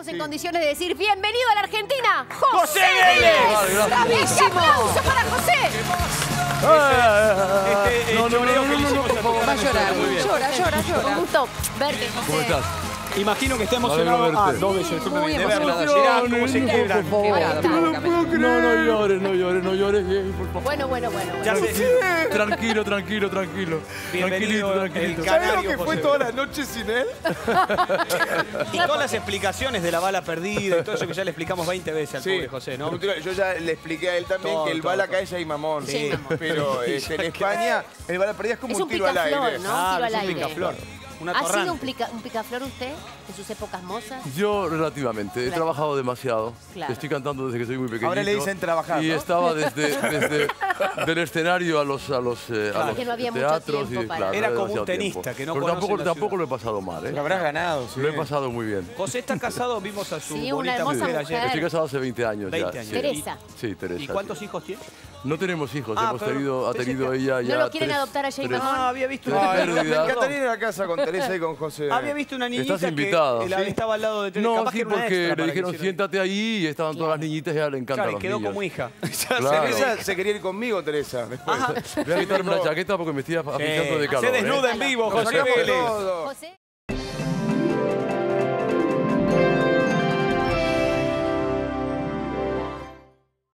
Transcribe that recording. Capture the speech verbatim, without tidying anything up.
estamos en condiciones de decir bienvenido a la Argentina, José, ¡José Vélez! ¡Bravísimo! ¡Aplauso para José! Este, este, No, no, choreo no, que le no, hicimos no, a por favor. tu Va a llorar, Muy bien. llora, llora, llora. Un gusto verte, José. ¿Cómo estás? Imagino que está Alegro emocionado. verte. Ah, dos veces, discúlpeme, Muy de verla. emocionado. Mirá cómo se No, quiebran. por favor. Quebrado, No lo puedo creer. No, no llores, no llores, no llores bien, por favor. Bueno, bueno, bueno. bueno. Ya se... Tranquilo, tranquilo, tranquilo. Bienvenido, Tranquilito, el tranquilito. canario ¿Sabes lo que fue José toda Vélez? la noche sin él? Y todas las explicaciones de la bala perdida y todo eso que ya le explicamos veinte veces al pobre José, ¿no? Yo ya le expliqué a él también Todo, que el todo, bala todo. cae ella y mamón. Sí, mamón. Pero este, en España el bala perdida es como Es un un tiro al picaflor, aire. ¿no? Ah, Un tiro es al un aire. picaflor. Una ¿Ha torrante. sido un, pica- un picaflor usted en sus épocas mozas? Yo relativamente, he Claro. trabajado demasiado. Claro. Estoy cantando desde que soy muy pequeñito. Ahora le dicen trabajar, Y ¿no? estaba desde, desde del escenario a los a los, eh, a Claro. los Que no había mucho teatros tiempo y para- claro, Era no como un demasiado tenista tiempo. que no Pero conoce tampoco, la tampoco ciudad. lo he pasado mal, ¿eh? Lo habrás ganado, sí. Lo he pasado muy bien. José está casado, vimos a su Sí, una bonita hermosa mujer mujer. ayer. Estoy casado hace veinte años veinte ya. años. sí. Teresa. Sí, Teresa. ¿Y cuántos sí. hijos tiene? No tenemos hijos, Ah, hemos pero tenido, ha pensé tenido que- ella ¿No ya lo quieren tres- adoptar a Jay tres- Mamón? Ah, había visto Tres una Me pérdidas. encantaría ir a casa con Teresa y con José. Había visto una niñita Estás invitado, que la- ¿sí? estaba al lado de Teresa. No, Capaz sí, que era una porque extra le para que dijeron hiciera- siéntate ahí y estaban todas las niñitas y a ella le encantan Claro, y los quedó niños. como hija. Claro. Teresa se quería ir conmigo, Teresa. Después. Voy a quitarme la chaqueta porque me estoy aplicando de calor. Se desnuda ¿eh? en vivo, Nos José sacamos Vélez. todo. José.